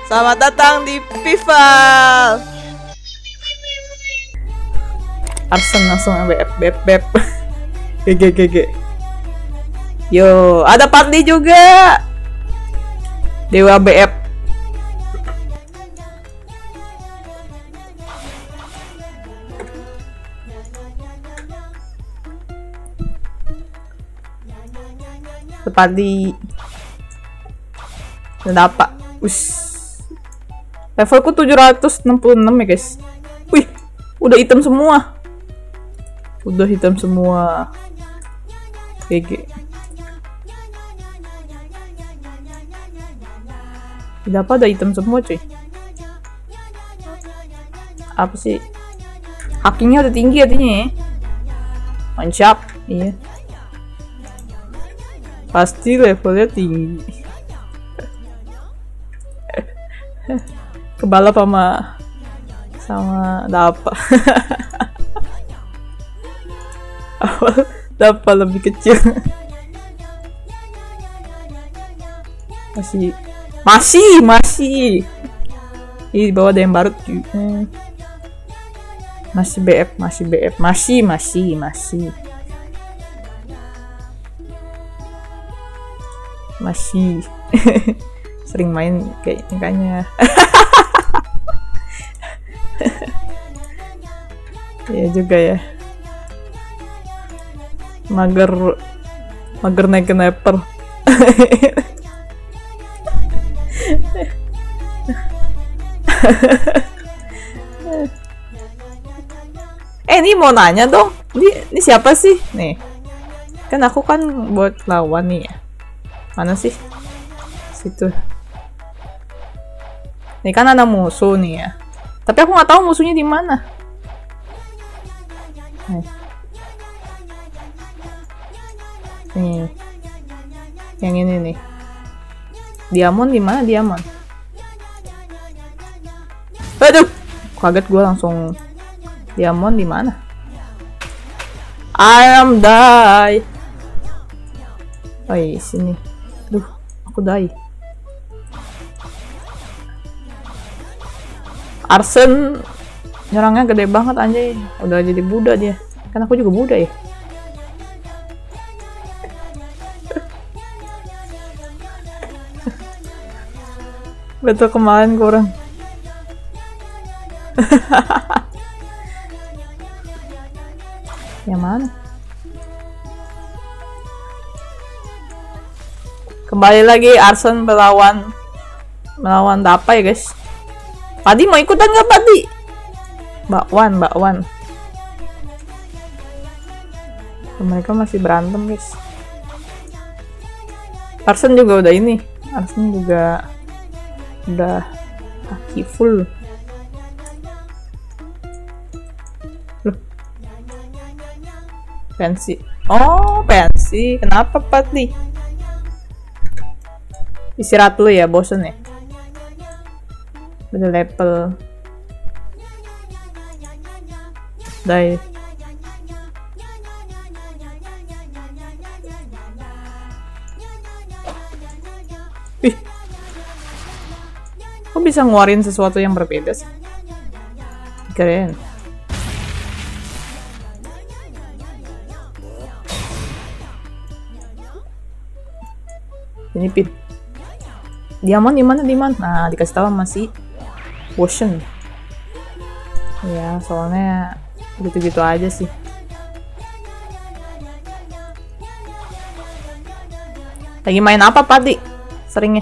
Selamat datang di Pival. Arsen langsung beb. GG. Yo, ada Party juga. Dewa BF. Party. Dan apa? Levelku 766 ya guys. Wih, udah hitam semua. GG. Tidak apa, ada hitam semua cuy. Apa sih? Hackingnya udah tinggi artinya ya. Mantap. Iya. Pasti levelnya tinggi. Kebalap sama Dapa. Awal Dapa lebih kecil. Masih. Di bawah ada yang baru. Masih BF. Masih. Sering main kayaknya. Iya juga ya. Mager naik sniper. Ini mau nanya dong. Ini siapa sih? Nih. Kan aku kan buat lawan nih ya. Mana sih? Situ. Nih kan ada musuh nih ya. Tapi aku nggak tahu musuhnya di mana. Nih. Yang ini nih. Diamond di mana Diamond? Aduh, kaget gue langsung. Diamond di mana? I am die. Oh iya, sini. Duh, aku die. Arsen nyerangnya gede banget anjay. Udah jadi Buddha dia. Kan aku juga Buddha ya. Betul kemarin kurang. Yang mana? Kembali lagi Arsen melawan Dapa ya guys. Padi mau ikutan nggak Padi? Bakwan. Mereka masih berantem guys. Arsen juga udah ini. Arsen juga udah kaki full. Loh. Pensi. Oh, pensi. Kenapa Padi? Istirahat dulu ya, bosen ya. Beda level. Die. Ih. Kok bisa ngeluarin sesuatu yang berbeda sih? Keren. Ini pin. Diamond di mana? Nah, dikasih tahu masih Ocean. Ya, soalnya gitu-gitu aja sih. Lagi main apa, Padi? Seringnya.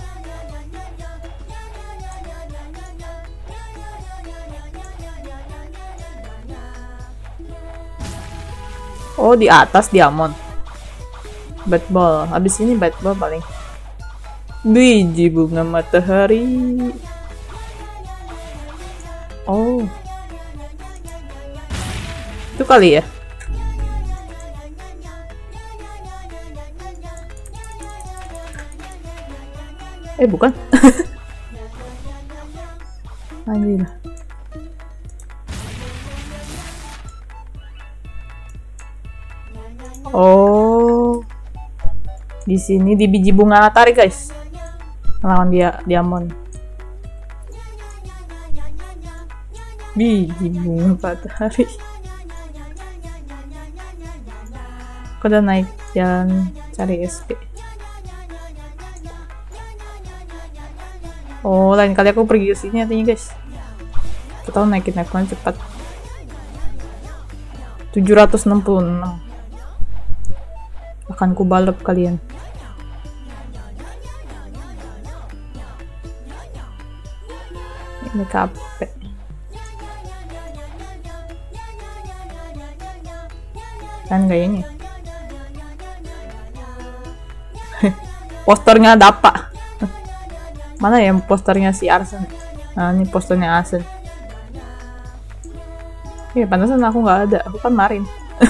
Oh, di atas Diamond. Bat ball. Abis ini bat ball paling. Biji bunga matahari. Oh. Itu kali ya? Bukan. Anjir. Oh. Di sini di biji bunga matahari, guys. Melawan Diamond. Biji bunga matahari. Aku udah naik jalan cari SP. Oh, lain kali aku pergi ke sini artinya guys. Kita naikin levelnya cepat. 766. Akan ku balap kalian. Ini capek. Kan kayak ini. Posternya dapat. Mana ya posternya si Arsen? Nah, ini posternya Arsen. Iya, pantasan aku nggak ada. Aku kan Marin.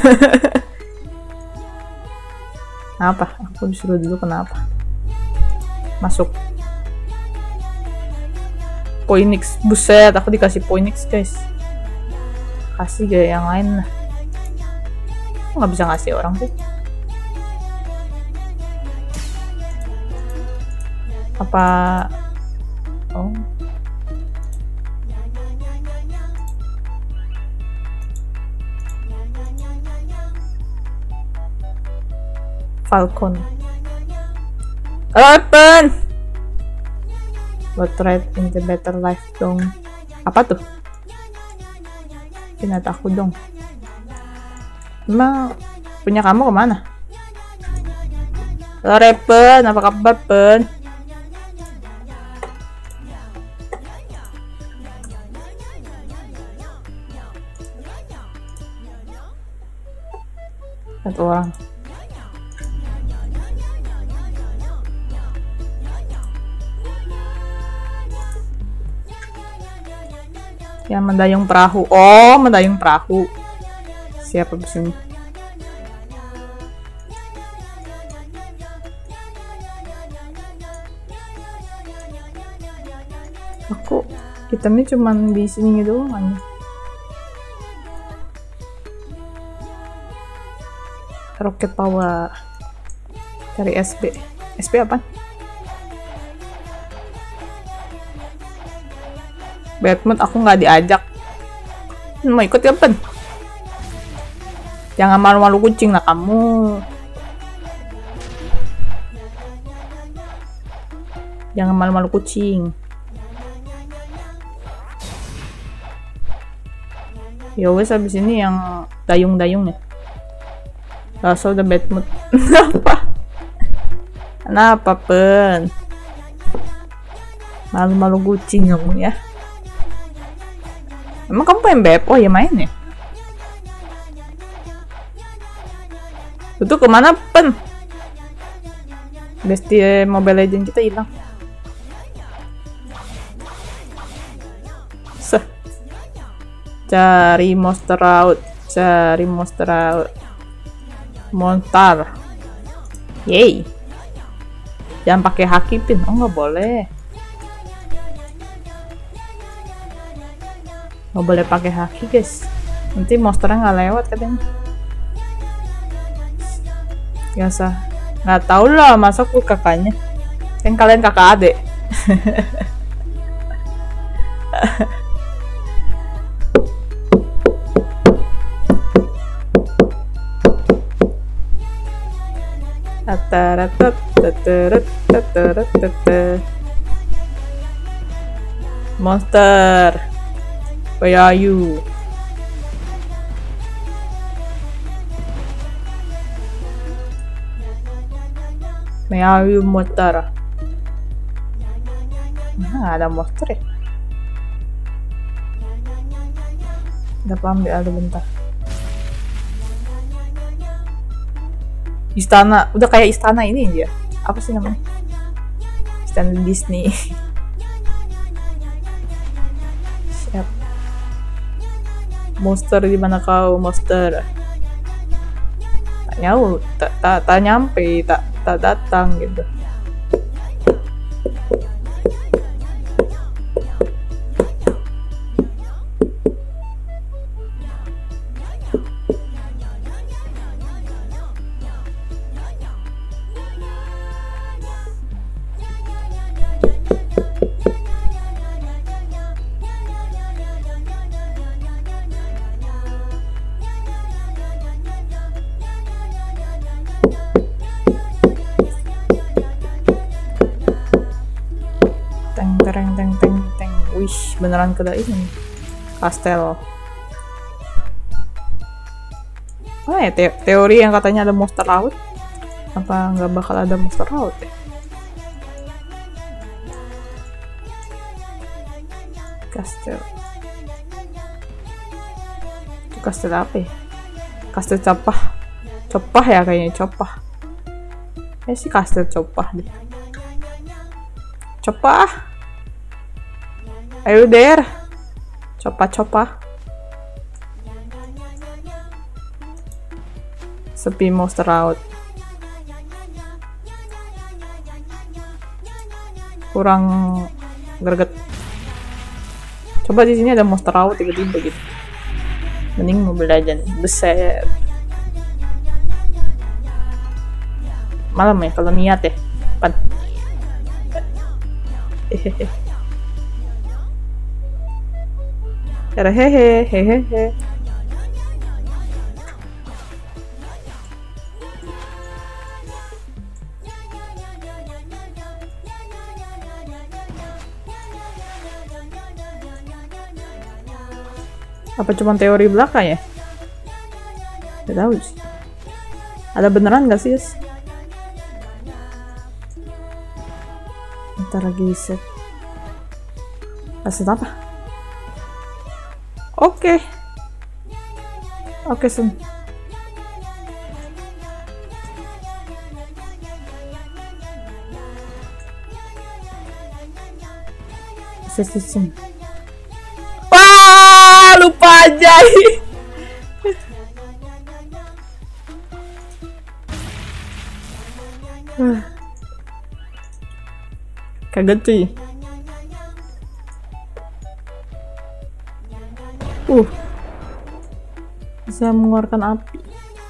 Kenapa? Aku disuruh dulu kenapa? Masuk. Poinix. Buset, aku dikasih Poinix, guys. Kasih gaya yang lain lah. Aku nggak bisa ngasih orang sih. Apa? Oh. Falcon. Open. What right in the better life dong. Apa tuh? Pinat aku dong. Emang punya kamu kemana? Halo Repen, apa kabar Pen? Satu orang. Yang mendayung perahu. Oh, mendayung perahu. Siapa di sini? Aku hitamnya cuman di sini doang aja. Rocket power. Cari SB. SB apa? Batman aku nggak diajak. Mau ikut ya Pen? Jangan malu-malu kucing lah kamu. Jangan malu-malu kucing. Ya wes habis ini yang dayung-dayung ya. Rasa udah Batman. Kenapa? Kenapa Pen? Malu-malu kucing kamu ya. Emang kamu pengen BF? Oh ya main ya? Itu kemana Pen? Bestie Mobile Legends kita hilang. Cari monster out. Cari monster out. Monster. Yay. Jangan pakai haki pin. Oh nggak boleh. Nggak boleh pakai haki guys, nanti monsternya nggak lewat katanya. Biasa nggak tahu lah, masa aku kakaknya, kan kalian kakak adik. Monster, where are you? Where are you, monster? Mana ada monster ya? Udah ambil ada bentar. Istana, udah kayak istana ini dia. Apa sih namanya? Istana Disney. Siap. Monster di mana kau, monster? Tak nyau, tak nyampe, tak datang gitu. teng tereng teng teng teng. Wih, beneran ke ini kastel. Oh ya, teori yang katanya ada monster laut, apa nggak bakal ada monster laut ya? Kastel. Itu kastel apa ya? Kastel Copah. Copah ya kayaknya, Copah. Sih kastel Copah deh. Copah. Ayo there. Copah. Sepi monster laut. Kurang greget. Coba di sini ada monster laut tiba-tiba gitu. Mending Mobile Legends. Beset. Malam ya kalau niat ya. Pan. Hehehe. Apa cuma teori belaka ya? Gak tahu sih. Ada beneran gak sih, guys? Ntar lagi set. Aset apa? Oke, Sun. Aset. Wah, lupa aja. Kaget cuy. Bisa mengeluarkan api.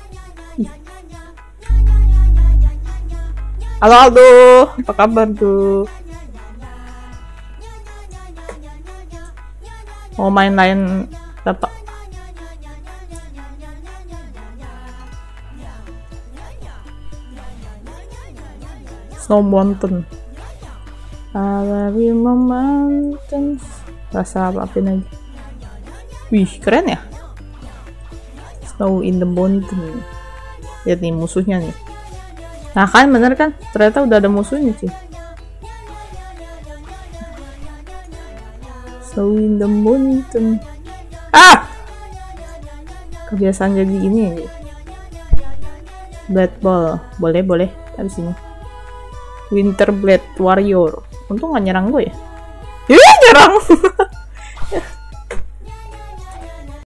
Halo Aldo, apa kabar tuh? Mau main lain dapat? Snow Mountain. Alari Mountains. Rasa apapin aja. Wih, keren ya? Snow in the Mountain. Lihat nih musuhnya nih. Nah kan bener kan? Ternyata udah ada musuhnya sih. Snow in the Mountain. Ah! Kebiasaan jadi ini ya. Blade Ball. Boleh. Dari sini. Winter Blade Warrior. Untung gak nyerang gue ya. Nyerang!